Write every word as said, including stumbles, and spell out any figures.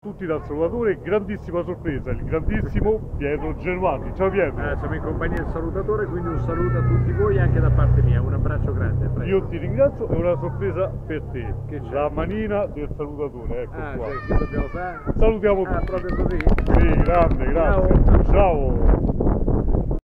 tutti dal salutatore, grandissima sorpresa, il grandissimo Pietro Gervasi. Ciao Pietro. Eh, siamo in compagnia del salutatore, quindi un saluto a tutti voi anche da parte mia, un abbraccio grande. Prego. Io ti ringrazio e una sorpresa per te, Che c'è? la manina del salutatore, ecco Ah, qua. cioè, che dobbiamo fare? Salutiamo Ah, tutti. proprio così? Sì, grande, grazie. Ciao. Ciao.